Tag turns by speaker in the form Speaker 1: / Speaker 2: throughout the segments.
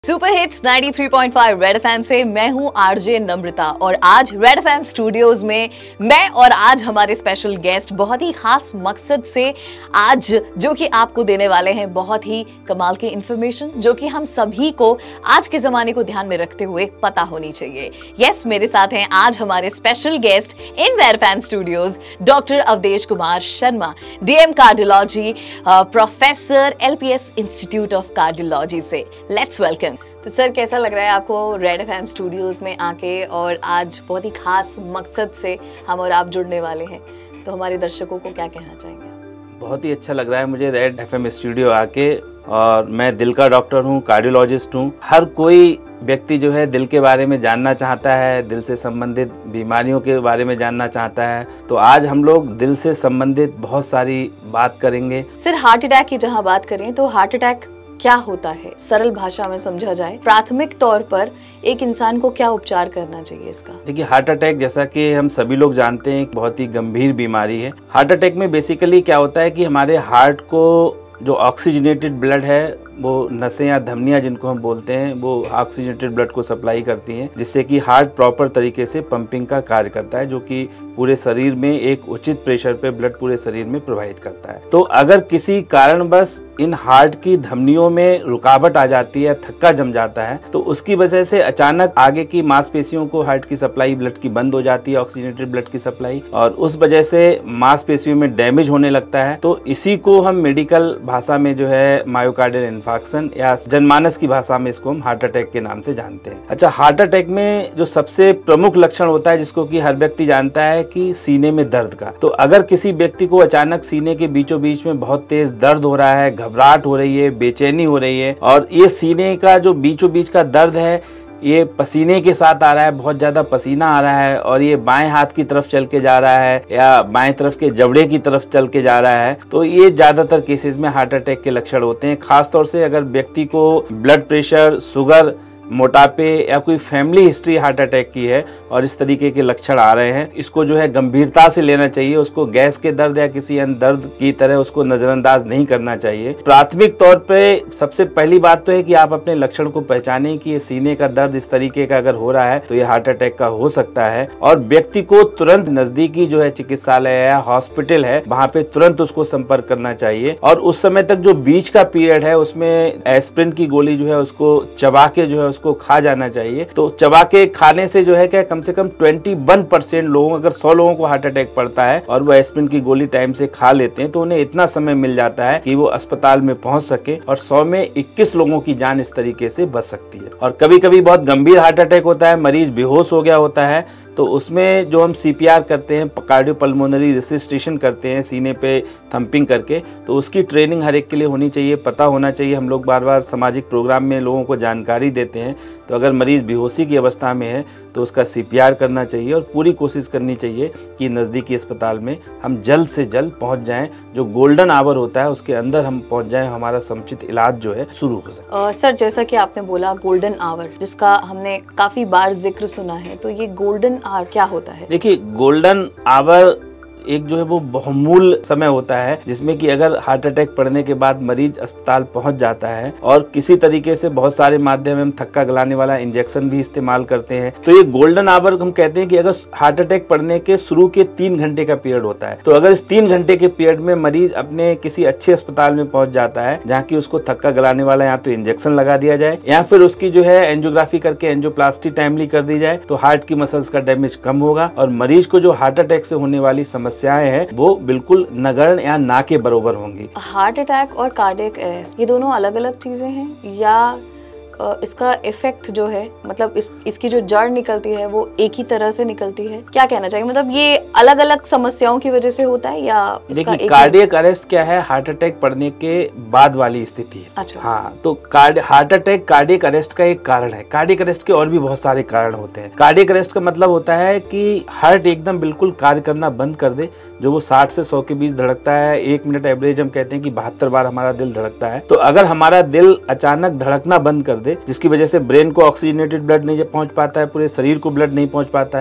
Speaker 1: Super hits 93.5 red FM से मैं हूं आरजे नम्रता और आज रेड एफएम स्टूडियोज में मैं और आज हमारे स्पेशल गेस्ट बहुत ही खास मकसद से आज जो कि आपको देने वाले हैं बहुत ही कमाल की इंफॉर्मेशन जो कि हम सभी को आज के जमाने को ध्यान में रखते हुए पता होनी चाहिए। यस, मेरे साथ हैं आज हमारे special guest in red FM studios doctor Awadhesh Kumar Sharma, DM cardiology, professor LPS institute of cardiology से। Let's welcome. तो सर, कैसा लग रहा है आपको रेड एफएम स्टूडियोज में आके, और आज बहुत ही खास मकसद से हम और आप जुड़ने वाले हैं, तो हमारे दर्शकों को क्या कहना चाहेंगे?
Speaker 2: बहुत ही अच्छा लग रहा है मुझे रेड एफएम स्टूडियो आके, और मैं दिल का डॉक्टर हूँ, कार्डियोलॉजिस्ट हूँ। हर कोई व्यक्ति जो है दिल के बारे में जानना चाहता है, दिल से संबंधित बीमारियों के बारे में जानना चाहता है, तो आज हम लोग दिल से संबंधित बहुत सारी बात करेंगे।
Speaker 1: सर, हार्ट अटैक की जहाँ बात करें तो हार्ट अटैक क्या होता है, सरल भाषा में समझा जाए, प्राथमिक तौर पर एक इंसान को क्या उपचार करना चाहिए इसका?
Speaker 2: देखिए, हार्ट अटैक जैसा कि हम सभी लोग जानते हैं एक बहुत ही गंभीर बीमारी है। हार्ट अटैक में बेसिकली क्या होता है कि हमारे हार्ट को जो ऑक्सीजनेटेड ब्लड है, वो नसें या धमनियां जिनको हम बोलते हैं, वो ऑक्सीजनेटेड ब्लड को सप्लाई करती हैं, जिससे कि हार्ट प्रॉपर तरीके से पंपिंग का कार्य करता है, जो कि पूरे शरीर में एक उचित प्रेशर पे ब्लड पूरे शरीर में प्रवाहित करता है। तो अगर किसी कारणवश इन हार्ट की धमनियों में रुकावट आ जाती है, थक्का जम जाता है, तो उसकी वजह से अचानक आगे की मांसपेशियों को हार्ट की सप्लाई ब्लड की बंद हो जाती है, ऑक्सीजनेटेड ब्लड की सप्लाई, और उस वजह से मांसपेशियों में डैमेज होने लगता है। तो इसी को हम मेडिकल भाषा में जो है मायोकार्डियल इन्फार्क्शन, या जनमानस की भाषा में इसको हम हार्ट अटैक के नाम से जानते हैं। अच्छा, हार्ट अटैक में जो सबसे प्रमुख लक्षण होता है, जिसको कि हर व्यक्ति जानता है, कि सीने में दर्द का। तो अगर किसी व्यक्ति को अचानक सीने के बीचों बीच में बहुत तेज दर्द हो रहा है, घबराहट हो रही है, बेचैनी हो रही है, और ये सीने का जो बीचों बीच का दर्द है ये पसीने के साथ आ रहा है, बहुत ज्यादा पसीना आ रहा है, और ये बाएं हाथ की तरफ चल के जा रहा है या बाएं तरफ के जबड़े की तरफ चल के जा रहा है, तो ये ज्यादातर केसेस में हार्ट अटैक के लक्षण होते हैं। खासतौर से अगर व्यक्ति को ब्लड प्रेशर, शुगर, मोटापे या कोई फैमिली हिस्ट्री हार्ट अटैक की है और इस तरीके के लक्षण आ रहे हैं, इसको जो है गंभीरता से लेना चाहिए। उसको गैस के दर्द या किसी अन्य दर्द की तरह उसको नजरअंदाज नहीं करना चाहिए। प्राथमिक तौर पे सबसे पहली बात तो है कि आप अपने लक्षण को पहचानें कि ये सीने का दर्द इस तरीके का अगर हो रहा है तो ये हार्ट अटैक का हो सकता है, और व्यक्ति को तुरंत नजदीकी जो है चिकित्सालय या हॉस्पिटल है वहाँ पे तुरंत उसको संपर्क करना चाहिए। और उस समय तक जो बीच का पीरियड है उसमें एस्प्रिन की गोली जो है उसको चबा के जो है को खा जाना चाहिए। तो चबा के खाने से जो है क्या, कम से कम 21% लोगों, अगर 100 लोगों को हार्ट अटैक पड़ता है और वो एस्प्रिन की गोली टाइम से खा लेते हैं, तो उन्हें इतना समय मिल जाता है कि वो अस्पताल में पहुंच सके, और 100 में 21 लोगों की जान इस तरीके से बच सकती है। और कभी कभी बहुत गंभीर हार्ट अटैक होता है, मरीज बेहोश हो गया होता है, तो उसमें जो हम सीपीआर करते हैं, कार्डियोपल्मोनरी रिससिटेशन करते हैं सीने पे थंपिंग करके, तो उसकी ट्रेनिंग हर एक के लिए होनी चाहिए, पता होना चाहिए। हम लोग बार बार सामाजिक प्रोग्राम में लोगों को जानकारी देते हैं। तो अगर मरीज बेहोशी की अवस्था में है तो उसका सीपीआर करना चाहिए, और पूरी कोशिश करनी चाहिए कि नज़दीकी अस्पताल में हम जल्द से जल्द पहुंच जाएं। जो गोल्डन आवर होता है उसके अंदर हम पहुंच जाएं, हमारा समुचित इलाज जो है शुरू हो सके।
Speaker 1: सर, जैसा कि आपने बोला गोल्डन आवर, जिसका हमने काफी बार जिक्र सुना है, तो ये गोल्डन आवर क्या होता है?
Speaker 2: देखिए, गोल्डन आवर एक जो है वो बहुमूल्य समय होता है, जिसमें कि अगर हार्ट अटैक पड़ने के बाद मरीज अस्पताल पहुंच जाता है और किसी तरीके से बहुत सारे माध्यम में हम थक्का गलाने वाला इंजेक्शन भी इस्तेमाल करते हैं, तो ये गोल्डन आवर हम कहते हैं कि अगर हार्ट अटैक पड़ने के शुरू के 3 घंटे का पीरियड होता है, तो अगर इस 3 घंटे के पीरियड में मरीज अपने किसी अच्छे अस्पताल में पहुंच जाता है, जहाँ की उसको थक्का गलाने वाला या तो इंजेक्शन लगा दिया जाए या फिर उसकी जो है एंजियोग्राफी करके एंजियोप्लास्टी टाइमली कर दी जाए, तो हार्ट की मसल्स का डैमेज कम होगा, और मरीज को जो हार्ट अटैक से होने वाली समस्याएं हैं वो बिल्कुल नगण्य या ना के बराबर होंगी।
Speaker 1: हार्ट अटैक और कार्डियक अरेस्ट ये दोनों अलग अलग चीजें हैं, या इसका इफेक्ट जो है, मतलब इसकी जो जड़ निकलती है वो एक ही तरह से निकलती है? क्या कहना चाहिए, मतलब ये अलग अलग समस्याओं की वजह से होता है, या
Speaker 2: देखिए, कार्डियक अरेस्ट क्या है, हार्ट अटैक पड़ने के बाद वाली स्थिति है।
Speaker 1: अच्छा।
Speaker 2: हाँ, तो हार्ट अटैक कार्डियक अरेस्ट का एक कारण है। कार्डियक अरेस्ट के और भी बहुत सारे कारण होते हैं। कार्डियक अरेस्ट का मतलब होता है कि हार्ट एकदम बिल्कुल कार्य करना बंद कर दे, जो वो 60 से 100 के बीच धड़कता है। 1 मिनट एवरेज हम कहते हैं कि 72 बार हमारा दिल धड़कता है। तो अगर हमारा दिल अचानक धड़कना बंद कर दे, जिसकी वजह से ब्रेन को ऑक्सीजनेटेड ब्लड नहीं पहुंच पाता है, पूरे शरीर को ब्लड नहीं पहुंच पाता है,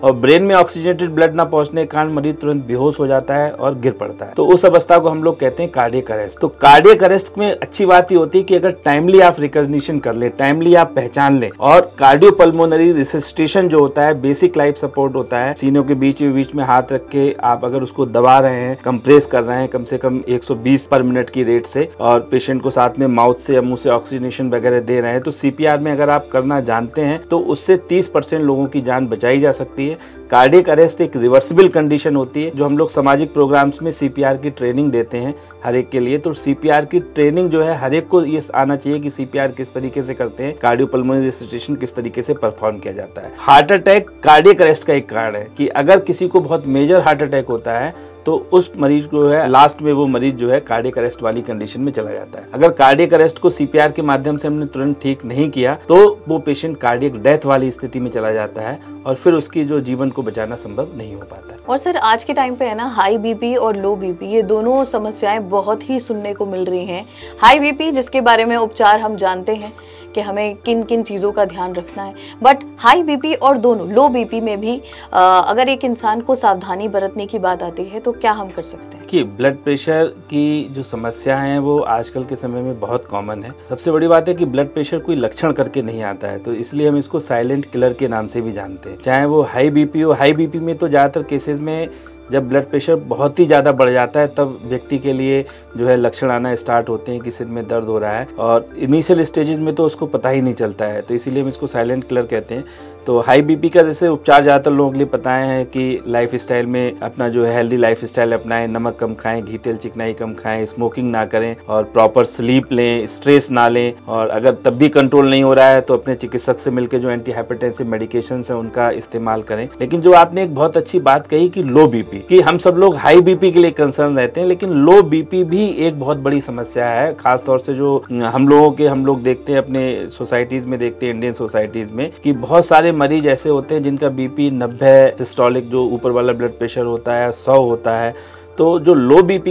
Speaker 2: और ब्रेन में ऑक्सीजनेटेड ब्लड ना पहुंचने के कारण मरीज तुरंत बेहोश हो जाता है और गिर पड़ता है। तो उस अवस्था को हम लोग कहते हैं कार्डियक अरेस्ट। तो कार्डियक अरेस्ट में अच्छी बात ये होती है कि अगर टाइमली आप रिकॉग्निशन कर ले, टाइमली आप पहचान ले, और कार्डियोपल्मोनरी रिससिटेशन जो होता है, बेसिक लाइफ सपोर्ट होता है, सीनों के बीच में हाथ रख के आप अगर उसको दबा रहे हैं, कंप्रेस कर रहे हैं कम से कम 120 पर मिनट की रेट से, और पेशेंट को साथ में माउथ से या मुंह से ऑक्सीजनेशन वगैरह दे रहे हैं, तो सीपीआर में अगर आप करना जानते हैं तो उससे 30% लोगों की जान बचाई जा सकती है। कार्डियक अरेस्ट एक रिवर्सिबल कंडीशन होती है, जो हम लोग सामाजिक प्रोग्राम्स में सीपीआर की ट्रेनिंग देते हैं हर एक के लिए। तो सीपीआर की ट्रेनिंग जो है हर एक को ये आना चाहिए कि सीपीआर किस तरीके से करते हैं, कार्डियोपल्मोनरी रिससिटेशन किस तरीके से परफॉर्म किया जाता है। हार्ट अटैक कार्डियक अरेस्ट का एक कारण है कि अगर किसी को बहुत मेजर हार्ट अटैक होता है तो उस मरीज को है लास्ट में वो मरीज जो है कार्डियक अरेस्ट वाली कंडीशन में चला जाता है। अगर कार्डियक अरेस्ट को सीपीआर के माध्यम से हमने तुरंत ठीक नहीं किया तो वो पेशेंट कार्डियक डेथ वाली स्थिति में चला जाता है और फिर उसकी जो जीवन को बचाना संभव नहीं हो पाता है।
Speaker 1: और सर आज के टाइम पे है ना, हाई बीपी और लो बीपी ये दोनों समस्याएं बहुत ही सुनने को मिल रही हैं। हाई बीपी जिसके बारे में उपचार हम जानते हैं कि हमें किन किन चीज़ों का ध्यान रखना है, बट हाई बीपी और दोनों लो बीपी में भी अगर एक इंसान को सावधानी बरतने की बात आती है तो क्या हम कर सकते हैं?
Speaker 2: कि ब्लड प्रेशर की जो समस्या है वो आजकल के समय में बहुत कॉमन है। सबसे बड़ी बात है कि ब्लड प्रेशर कोई लक्षण करके नहीं आता है, तो इसलिए हम इसको साइलेंट किलर के नाम से भी जानते हैं। चाहे वो हाई बीपी हो, हाई बीपी में तो ज़्यादातर केसेस में जब ब्लड प्रेशर बहुत ही ज़्यादा बढ़ जाता है तब व्यक्ति के लिए जो है लक्षण आना स्टार्ट होते हैं कि सिर में दर्द हो रहा है, और इनिशियल स्टेजेस में तो उसको पता ही नहीं चलता है, तो इसीलिए हम इसको साइलेंट किलर कहते हैं। तो हाई बीपी का जैसे उपचार ज़्यादातर लोगों के लिए पता है कि लाइफ स्टाइल में अपना जो है हेल्दी लाइफ स्टाइल अपनाएं, नमक कम खाएं, घी तेल चिकनाई कम खाएं, स्मोकिंग ना करें और प्रॉपर स्लीप लें, स्ट्रेस ना लें, और अगर तब भी कंट्रोल नहीं हो रहा है तो अपने चिकित्सक से मिलकर जो एंटी हाइपरटेंसिव मेडिकेशन है उनका इस्तेमाल करें। लेकिन जो आपने एक बहुत अच्छी बात कही कि लो बीपी, कि हम सब लोग हाई बीपी के लिए कंसर्न रहते हैं, लेकिन लो बीपी भी एक बहुत बड़ी समस्या है। खासतौर से जो हम लोग देखते हैं अपने सोसाइटीज में, देखते हैं इंडियन सोसाइटीज में कि बहुत सारे मरीज ऐसे होते हैं जिनका बीपी 90 सिस्टोलिक जो ऊपर वाला ब्लड प्रेशर होता है 100 होता है। तो जो लो बीपी